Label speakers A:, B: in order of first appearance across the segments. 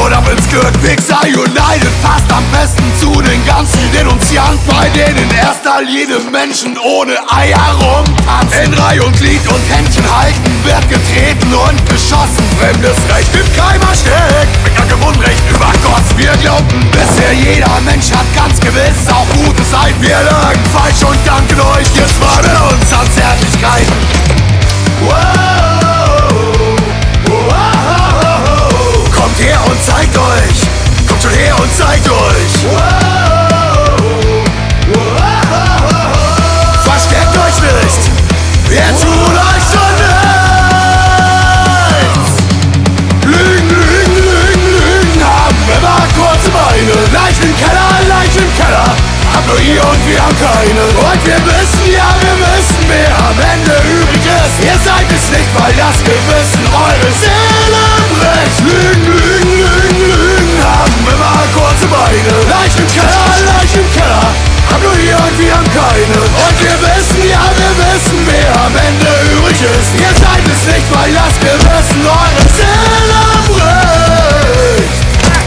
A: und ab ins Glück. Pixar United passt am besten zu den ganzen Denunzianten, bei denen in erster Linie Menschen ohne Eier rumtanzen. In Reihe und Glied und Händchen halten wird getreten und geschossen. Fremdes Recht im Keimer steckt, mit krankem Unrecht übergossen. Wir glaubten bisher, jeder Mensch hat ganz gewiss auch gute Seiten. Wir lagen falsch und danken euch, jetzt war bei uns an Zärtlichkeiten. Kommt her und zeigt euch, kommt schon her und zeigt euch. Versteckt euch nicht, wir tun euch schon nichts. Lügen, Lügen, Lügen, Lügen haben immer kurze Beine. Leichen im Keller, hab nur ihr und wir haben keine. Und wir wissen, ja wir wissen, wer am Ende übrig ist. Ihr seid es nicht, weil das Gewissen eure Seele bricht. Lügen, Lügen, Lügen, Lügen haben immer kurze Beine. Leichen im Keller, hab nur ihr und wir haben keine. Und wir wissen, ja wir wissen, wer am Ende übrig ist. Ihr seid es nicht, weil das Gewissen eure Seele bricht.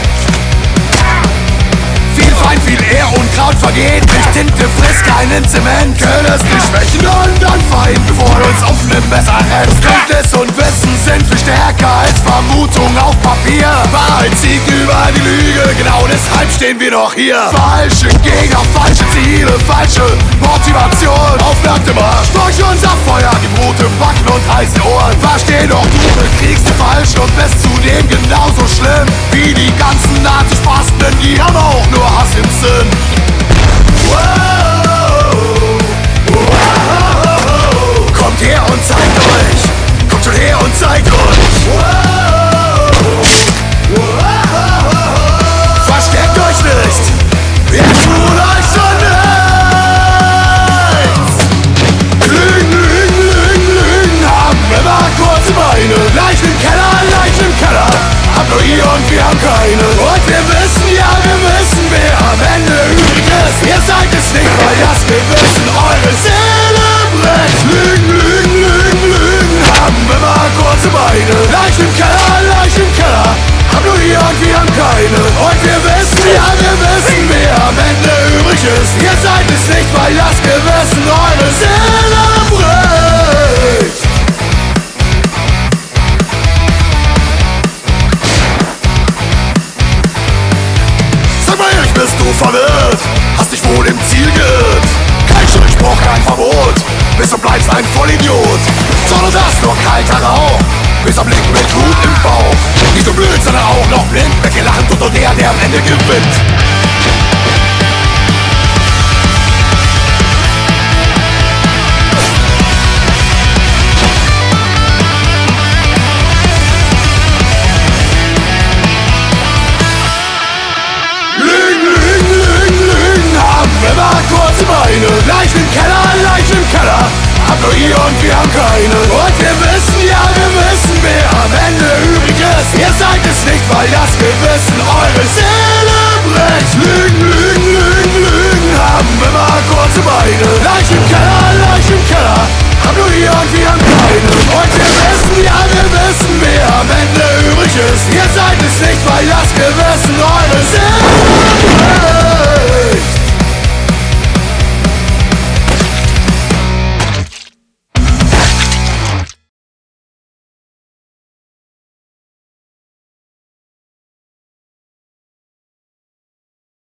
A: Viel Feind, viel Ehr und Kraut vergeht. Nicht Tinte frisst keinen Zement. Können es nicht schwächen und dann Feind, bevor du uns auf nem Messer rennst. Kenntnis und Wissen sind viel stärker als Vermutung auf Papier. Wahrheit siegt über die Lüge, genau deshalb stehen wir noch hier. Falsche Gegner, falsche Ziele, falsche Motivation. Auf nacktem Arsch, durch unser Feuer, die Brute Backen und heiße Ohren. Versteh doch, du bekriegst falsch und bist zudem genauso schlimm wie die ganzen Nazi-Spasten, denn die haben auch nur Hass im Sinn. Kommt her und zeigt euch, kommt schon her und zeigt euch. Versteckt euch nicht, wir tun euch schon nichts. Lügen, Lügen, Lügen, Lügen haben immer kurze Beine. Leichen im Keller, hab nur ihr und wir haben keine. Und wir wissen, ja wir wissen, wer am Ende übrig ist. Ihr seid es nicht, weil das Gewissen eure Seele bricht. Lügen, Lügen, Lügen, Lügen haben immer kurze Beine. Leichen im Keller, hab nur ihr und wir haben keine. Und wir wissen, ja wir wissen, wer am Ende übrig ist. Ihr seid es nicht, weil das Gewissen eure Seele bricht. Bist du verwirrt? Hast dich wohl im Ziel geirrt? Kein Schuldspruch, kein Verbot, bis du bleibst ein Vollidiot. Sondern das nur kalter Rauch, bis am Blick mit Blut im Bauch. Nicht so blöd, sondern auch noch blind, weggelacht und nur der am Ende gewinnt. Immer kurze Beine. Leichen im Keller, hab nur ihr und wir haben keine. Und wir wissen, ja wir wissen, wer am Ende übrig ist. Ihr seid es nicht, weil das Gewissen eure Seele bricht. Lügen, Lügen, Lügen, Lügen haben immer kurze Beine. Leichen im Keller,